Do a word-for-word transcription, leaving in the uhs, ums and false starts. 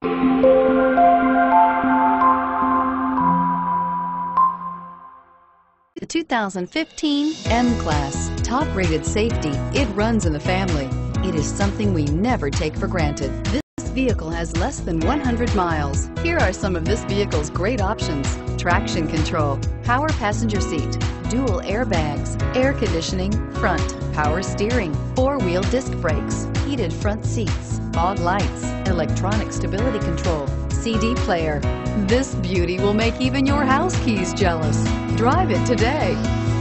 The two thousand fifteen M-Class. Top-rated safety, it runs in the family. It is something we never take for granted. This vehicle has less than one hundred miles. Here are some of this vehicle's great options: traction control, power passenger seat, dual airbags, air conditioning, front, power steering, four-wheel disc brakes, heated front seats, fog lights, electronic stability control, C D player. This beauty will make even your house keys jealous. Drive it today.